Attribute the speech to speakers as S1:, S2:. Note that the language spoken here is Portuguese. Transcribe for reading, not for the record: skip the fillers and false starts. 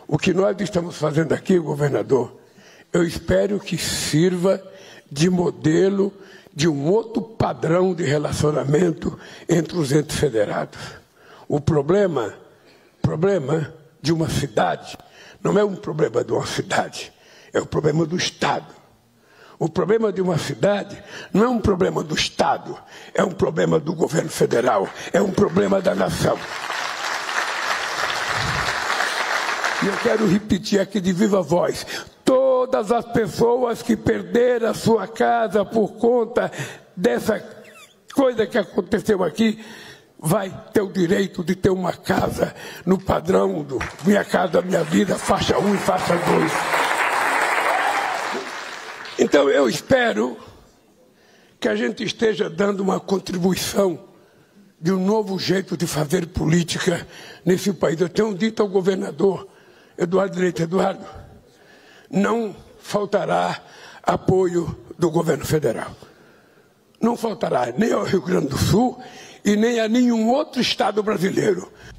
S1: O que nós estamos fazendo aqui, governador, eu espero que sirva de modelo de um outro padrão de relacionamento entre os entes federados. O problema de uma cidade não é um problema de uma cidade, é o problema do Estado. O problema de uma cidade não é um problema do Estado, é um problema do governo federal, é um problema da nação. E eu quero repetir aqui de viva voz: todas as pessoas que perderam a sua casa por conta dessa coisa que aconteceu aqui, vai ter o direito de ter uma casa no padrão do Minha Casa Minha Vida, faixa 1 e faixa 2. Então eu espero que a gente esteja dando uma contribuição de um novo jeito de fazer política nesse país. Eu tenho dito ao governador Eduardo Leite: Eduardo, não faltará apoio do governo federal. Não faltará nem ao Rio Grande do Sul e nem a nenhum outro estado brasileiro.